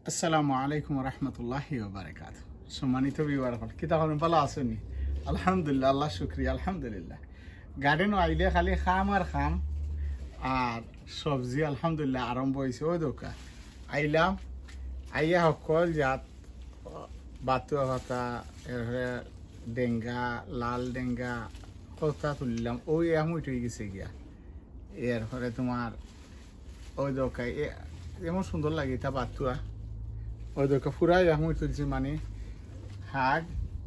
আসসালামু আলাইকুম রহমতুল্লাহি ওবারাকাতুহু। সম্মানিত ভিউয়ার, কি তখন ভালো আছেন? আলহামদুলিল্লাহ, আল্লাহ শুকরিয়া, আলহামদুলিল্লাহ। গার্ডেনও আইলে খালি খাম আর খাম, আর সবজি আলহামদুলিল্লাহ আরম্ভ হয়েছে। ওই দোকা আইলাম, আইয়া সকল জাত বাতুয়া পাতা, এরপরে ডেঙ্গা, লাল ডেঙ্গা কথা তুললাম। ওই এমন হয়ে গেছে গিয়া। এরপরে তোমার ওই দোকায় এমন সুন্দর লাগে এটা বাতুয়া। ওই দোকা ফুরাই এমন তুলছি, মানে শাক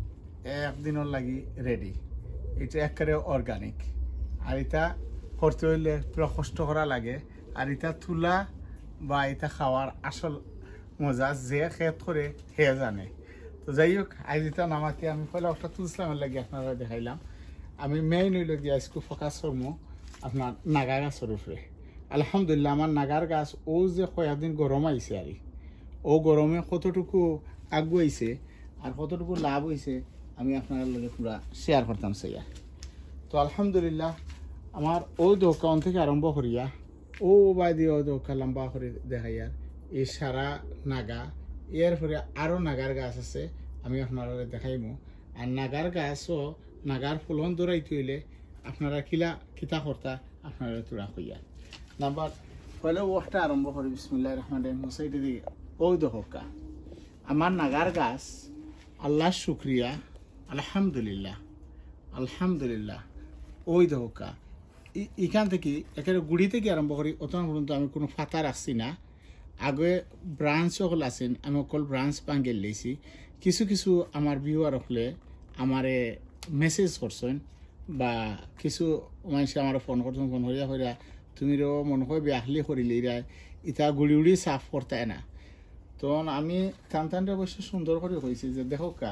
একদিনের লাগি রেডি। এটা একেবারে অর্গানিক। আর এটা করতে হইলে পুরো কষ্ট করা লাগে। আর এটা তুলা বা এটা খাওয়ার আসল মজা যে খেত করে হে জানে। তো যাই হোক, আজ এটা নামাতে আমি পয়লা একটা তুলছিলাম লাগে আপনারা দেখাইলাম। আমি মেইন হইল গিয়ে আজকে ফোকাস করবো আপনার নাগা গাছের উপরে। আলহামদুলিল্লাহ, আমার নাগার গাছ ও যে কয়েকদিন গরম আইছে, আর ও গরমে কতটুকু আগুয়াইছে আর কতটুকু লাভ হয়েছে আমি আপনার লগে পুরা শেয়ার করতাম সেইয়া। তো আলহামদুলিল্লাহ, আমার ও দোকান থেকে আরম্ভ করিয়া ও বাদি ও দোকা লম্বা করে দেখাইয়ার এই সারা নাগা, এরপরে আরও নাগার গাছ আছে আমি আপনারা দেখাইমো। আর নাগার গাছও নাগার ফুলন দৌড়াইতে হইলে আপনারা কিতা কর্তা আপনারা তোরা কইয়া। নাম্বার পয়লা ওটা আরম্ভ করি। বিসমিল্লাহির রহমানির রহিম। সেইটা দিকে ওই দোকা আমার নাগার গাছ, আল্লাহ শুক্রিয়া, আলহামদুলিল্লাহ, আলহামদুলিল্লাহ। ওই দোকা এখান থেকে একেবারে গুড়ি থেকে আরম্ভ করি অতক্ষণ পর্যন্ত আমি কোনো ফাতা রাখছি না। আগে ব্রাঞ্চ সকল আছেন, আমি অকল ব্রাঞ্চ পাঙ্গেল লেছি। কিছু কিছু আমার ভিউয়ার হলে আমারে মেসেজ করছেন বা কিছু মানুষ আমার ফোন করছেন, ফোন হইয়া হইয়া তুমিও মনে হয় বেআহলি করিলে ইটা গুড়ি উড়ি সাফ করতে না। তখন আমি টানটানটা অবশ্য সুন্দর করে হয়েছি যে দেখো কা,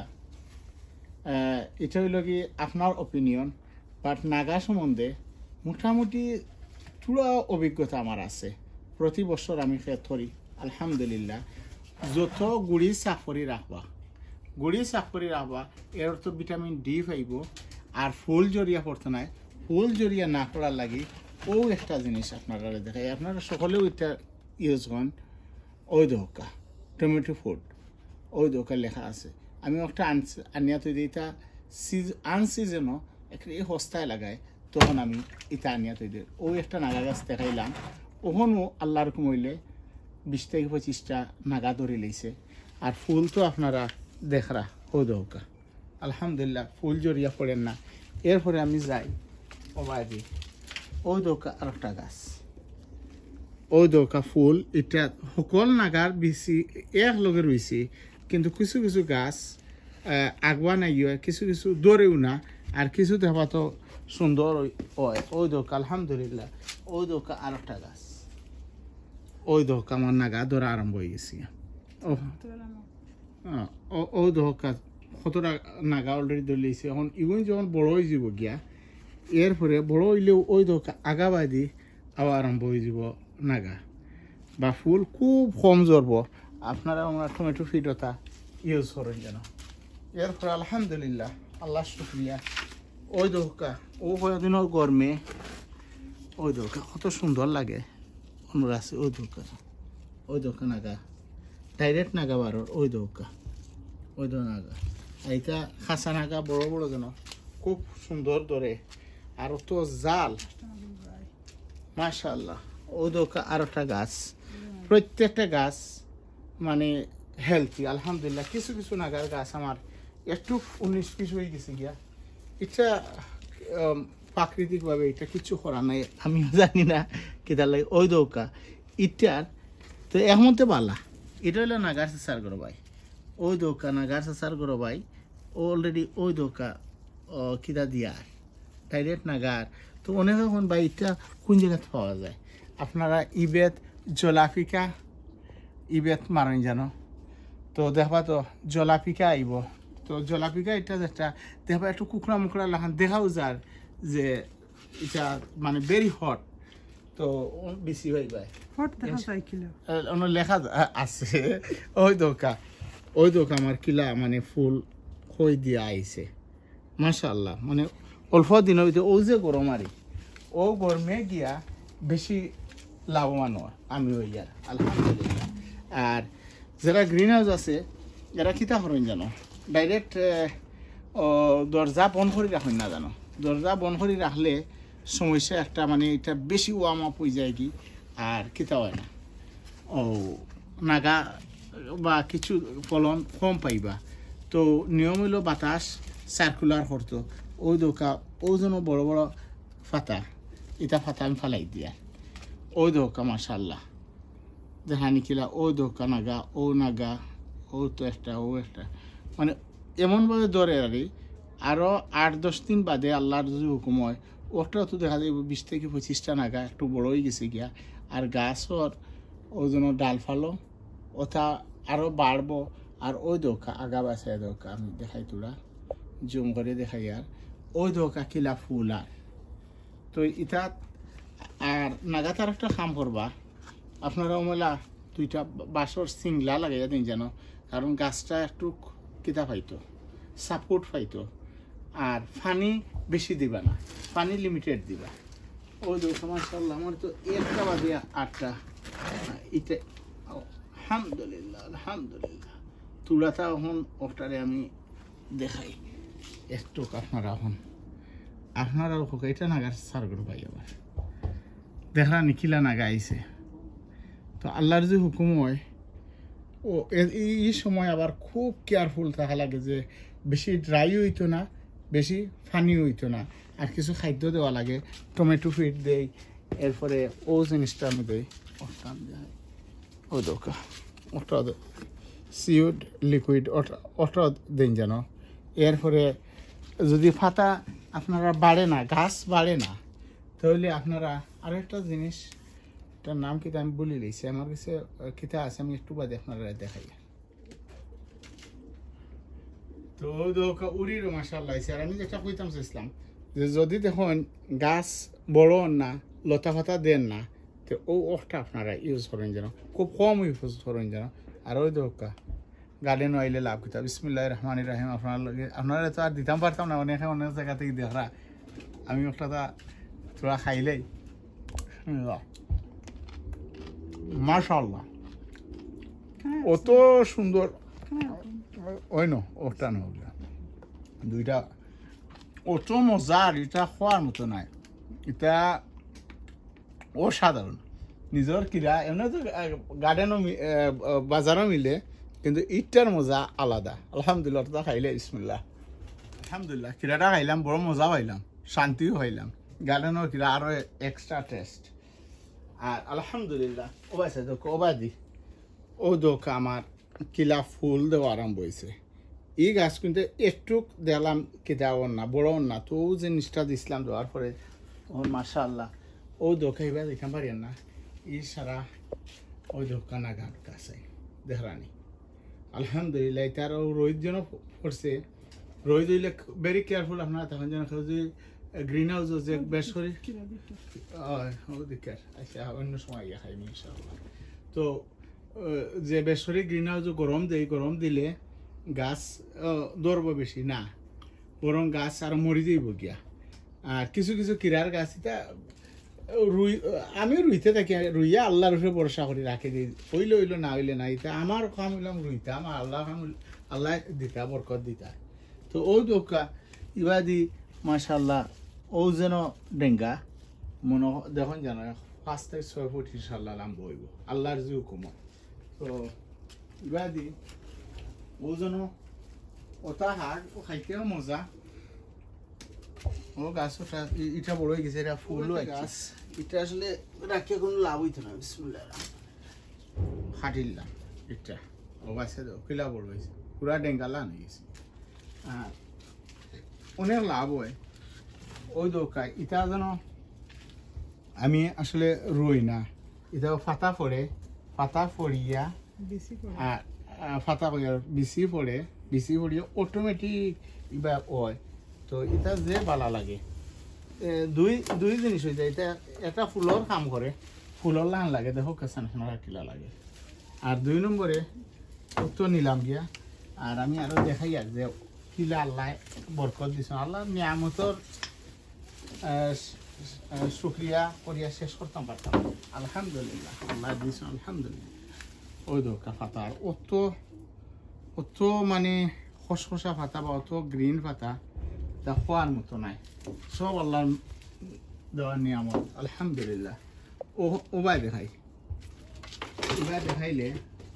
এটা হইল কি আপনার অপিনিয়ন, বাট নাগা সম্বন্ধে মোটামুটি পুরো অভিজ্ঞতা আমার আছে। প্রতি বছর আমি খেত করি আলহামদুলিল্লাহ। যত গুড়ি সাফ করে রাখবা, গুড়ি সাফ করে রাখবা, এর তো ভিটামিন ডি পাইব। আর ফুল জড়িয়া পড়তে নাই, ফুল জড়িয়া না পড়ার লাগি ও একটা জিনিস আপনারা দেখাই। আপনারা সকলেও এটা ইউজ করেন। ওই দোকা টমেটো ফুড, ওই দোকা লেখা আছে। আমি একটা আনিয়া তৈরি, এটা আনসিজনও একটা এই হস্তায় লাগায়, তখন আমি এটা আনিয়া তৈরি। ওই একটা নাগা গাছ দেখাইলাম। ওখানেও আল্লাহর কমইলে 20 থেকে 25টা নাগা ধরে লইছে। আর ফুল তো আপনারা দেখরা ওই দোকা আলহামদুলিল্লাহ, ফুল জড়িয়া পড়েন না। এরপরে আমি যাই ওবাদি ওই দোকা আর একটা গাছ, ওই দোকা ফুল। এটা সকল নাগার বেশি এক লগে রয়েছে, কিন্তু কিছু কিছু গাছ আগুয়া নাই, কিছু কিছু দৌড়েও না, আর কিছু দেখা তো সুন্দর হয়। ওই দোকা আলহামদুলিল্লাহ, ওই দোকা আর একটা গাছ, ওই দোকা আমার নাগা ধরা আরম্ভ হয়ে গেছি। ওই দোকা কতটা নাগা অলরেডি ধরলেছে। এখন ইগুন যখন বড় হয়ে যাব গিয়া, এরপরে বড় হইলেও ওই দোকা আগাবাদি আবার আরম্ভ হয়ে যাব নাগা বা ফুল খুব কম জরব। আপনারা আমরা টমেটো ফিডটা ইউজ করেন যেন। এরপরে আলহামদুলিল্লাহ, আল্লাহ শুক্রিয়া। ওই দোকা ও কয়েকদিনের গরমে ওই দোকা কত সুন্দর লাগে অনুরাসে। ওই দোকা নাগা ডাইরেক্ট নাগা বারোর ওই দোকা, ওই দো নাগা। এইটা খাঁচা নাগা বড় বড় যেন খুব সুন্দর ধরে। আর তো জাল মাশাআল্লাহ। ওই দোকা আর একটা গাছ, প্রত্যেকটা গাছ মানে হেলথি আলহামদুলিল্লাহ। কিছু কিছু নাগার গাছ আমার একটু 19-20 হয়ে গেছে গিয়া। এটা প্রাকৃতিকভাবে এটা কিছু করা নাই, আমি জানি না কেটা লাগে। ওই দৌকা ইটার তো এমনতে পালা, এটা হইলো নাগার চেষ্টার করো ভাই। ওই দৌকা নাগার চেষ্টার করো ভাই। অলরেডি ওই দৌকা কিতা দিয়ার ডাইরেক্ট নাগার। তো অনেক এখন ভাই এটা কোন জায়গাতে পাওয়া যায়? আপনারা ইবেত জলাফিকা ইবেত মারেন জানো, তো দেখবা তো জলাফিকা আইব। তো জলাফিকা এটা যেটা দেখবা একটু কুকড়া মুকড়া লাখান দেখাও যার যে এটা মানে ভেরি হট, তো বেশি হয়ে যায় লেখা আছে। ওই দোকা আমার কিলা মানে ফুল হই দিয়া আইছে মাশাআল্লাহ। মানে অল্প দিনের ভিতরে ও যে গরম আরি, ও গরমে গিয়া বেশি লাভবান হয় আমি ওই আর আলহামদুলিল্লাহ। আর যারা গ্রিন হাউস আছে এরা কিতা করেন জানো ডাইরেক্ট দরজা বন্ধ করে রাখেন না জানো দরজা বন্ধ করে রাখলে সমস্যা একটা মানে এটা বেশি ওয়ার্ম আপ হয়ে যায় কি আর কিতা হয় না ও নাগা বা কিছু ফলন কম পাইবা তো নিয়ম হইল বাতাস সার্কুলার করতো ওই দোকা ওই জন্য বড় বড় ফাতা এটা ফাতা আমি ফালাই দিয়া ওই দোকা মাশাল্লাহ দেখানি কিলা ও দোকা নাগা ও তো একটা ও একটা মানে এমনভাবে ধরে আরও 8-10 দিন বাদে আল্লাহর যদি হুকুম হয় ওটাও তো দেখা যায় 20 থেকে 25টা নাগা একটু বড় হয়ে গেছে গিয়া আর গাছর ওই জন্য ডাল ফালো ওটা আরও বাড়বো আর ওই দোকা আগা বাসায় দোকা আমি দেখাই তোরা জুম করে দেখাই আর ওই দোকা কিলা ফুল আর তো এটা আর নাগাতার একটা কাম করবা আপনারা মেলা 2টা বাঁশর সিংলা লাগাইয়া দিন যেন কারণ গাছটা একটু কিতা পাইতো সাপোর্ট পাইতো আর পানি বেশি দিবা না পানি লিমিটেড দিবা ওই দোকা মাশাআল্লাহ আমার তো একটা বাদে 8টা এটা আলহামদুলিল্লাহ তুলাটা এখন ওটারে আমি দেখাই একটু আপনারা এটা নাগার সারগর পাই আবার দেখা নিখিলা নাগা আইছে তো আল্লাহর যে হুকুম হয় ও এই সময় আবার খুব কেয়ারফুল থাকা লাগে যে বেশি ড্রাই হইতো না বেশি ফানি হইতো না আর কিছু খাদ্য দেওয়া লাগে টমেটো ফিট দেই এরপরে ও জিনিসটা আমি দেই ও দোকা ওটা সিউড লিকুইড ওটা দেন যেন এরপরে যদি ফাতা আপনারা বাড়ে না গাছ বাড়ে না তাহলে আপনারা আরও একটা জিনিস এটার নাম কিতা আমি বলে দিয়েছি আমার কাছে কিতা আছে আমি একটু বাদে আপনারা দেখাই তো দোকা উড়ির মাশাআল্লাহ আর আমি যেটা কইতাম চাইছিলাম যে যদি দেখুন গাছ বড় না লতা ফাতা দেন না তো ওটা আপনারা ইউজ করেন যেন খুব কম ইউজ করেন যেন আর ওই দোকা গার্ডেন আইলে লাভ কিতা বিসমিল্লাহির রহমানির রহিম আপনারা তো আর দিতাম পারতাম না অনেক জায়গা থেকে দেখা আমি একটা তোরা খাইলেই মাশাআল্লাহ অত সুন্দর ওই নো ওটা না দুইটা অত মজার এটা খাওয়ার মতো নাই এটা অসাধারণ নিজের কিরা এমনি তো গার্ডেনও বাজারও মিলে কিন্তু ইটার মজা আলাদা আলহামদুলিল্লাহ ওটা খাইলে বিসমিল্লাহ আলহামদুলিল্লাহ কিরাটা খাইলাম বড় মজা পাইলাম শান্তিও পাইলাম গার্ডেনও কিরা আরও এক্সট্রা টেস্ট আর আলহামদুলিল্লাহ ওবাইছে তো ওবাদি ও দোকা আমার কিলা ফুল দেওয়া আরম্ভ হয়েছে এই গাছ কিন্তু একটু দেখলাম কিতা না বড় না তো ও জিনিসটা দিছিলাম দেওয়ার পরে ওর মাশাআল্লাহ ও দোকা এবার দেখাম পারি না এই সারা ওই দোকা না গাছ গাছ দেখরানি আলহামদুলিল্লাহ এটার রোহিত যেন পড়ছে রোহিত হইলে ভেরি কেয়ারফুল আপনারা তখন যেন যদি গ্রিন হাউস যে বেসরি ওদিকের আচ্ছা অন্য সময় ইয়ে খাইনি ইনশাআল্লাহ তো যে বেসরি গ্রিন হাউস গরম দিলে গাছ দৌড়ব বেশি না বরং গাছ আর মরি যাইব গিয়া আর কিছু কিছু কিরার গাছ এটা আমি রুইতে থাকি রুইয়া আল্লাহর উপরে ভরসা করি রাখে দিই হইলে না হইলে না এটা আমার কাম হইলাম রুইতা আমার আল্লাহ কাম আল্লাহ দিতা বরকত দিতা তো ও দোকা ইবাদি মাশাআল্লাহ ও যেন ডেঙ্গা মনে দেখুন জানো 5 থেকে 6 ফুট ইনশাআল্লাহ লাম্ব হইব আল্লাহর যে হুকুম তো ইবাদি ও যেন ওটা হাট ও খাইতেও মজা ও গাছ ওটা এটা বড় হয়ে গেছে এটা ফুল গাছ এটা আসলে রাখিয়ে কোনো লাভ হইতো না বিসমিল্লাহ হাটিলাম এটা ও গাছে কিলা বড় হয়েছে পুরা ডেঙ্গালা নিয়ে গেছে আর অনেক লাভ হয় ওই দোকায় এটা যেন আমি আসলে রুই না এটা ফাতা পড়িয়া আর ফাতা করিয়া বিসি পড়িয়া অটোমেটিক ইবা হয় তো এটা যে ভালো লাগে দুই জিনিস হয়ে যায় এটা একটা ফুলর কাম করে ফুলর লান লাগে দেখো কেসান কিলা লাগে আর 2 নম্বরে তো নিলাম গিয়া আর আমি আরো দেখাই আর যে কিলা আল্লাহ বরকত দিছ আল্লাহ নিয়ামতর শুক্রিয়া করিয়া শেষ করতাম পারতাম আলহামদুলিল্লাহ আল্লাহ দিছ আলহামদুলিল্লাহ ওই দোকা পাতা আর অত অত মানে খসখসা পাতা বা অত গ্রিন পাতা তা খোয়ার মতো নাই সব আল্লাহর দেওয়ার নিয়ামত আলহামদুলিল্লাহ ওবাই দেখাই ওবাই দেখাইলে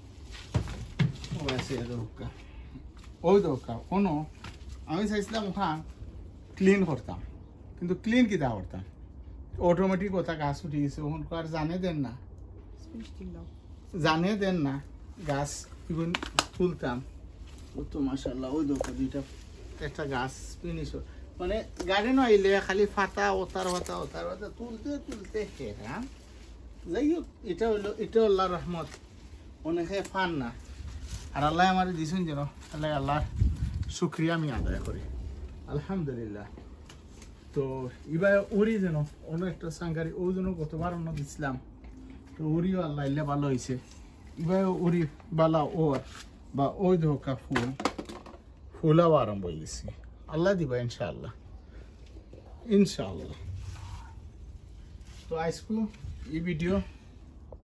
আছে দোকা ওই দোকা কোনো আমি চাইছিলাম ওখান ক্লিন করতাম কিন্তু ক্লিন কিতা করতাম অটোমেটিক ওটা গাছ উঠে গেছে ওখান আর জানে দেন না জানে দেন না গাছ ইগুন তুলতাম ও তো মাশাআল্লাহ ওই দোকা দুইটা একটা গাছ ফিনিশ মানে গার্ডেনও আইলে খালি ফাতা ওতার পাতা তুলতে তুলতে হ্যাঁ যাই হোক এটা আল্লাহর রহমত অনেকে ফান না আর আল্লাহ আমার দিয়েছেন যেন তাহলে আল্লাহর শুক্রিয়া আমি আদায় করি আলহামদুলিল্লাহ তো এবার ওরি যেন অন্য একটা সাংকারি ও যেন গতবার অন্য দিছিলাম তো ওরিও আল্লাহ ইল্লে ভালো হয়েছে এবার ওরি বালা ওর বা ওই ধোকা ফুলাও আরম্ভ হয়েছে আল্লাহ দিবা ইনশাআল্লাহ তো আজকে এই ভিডিও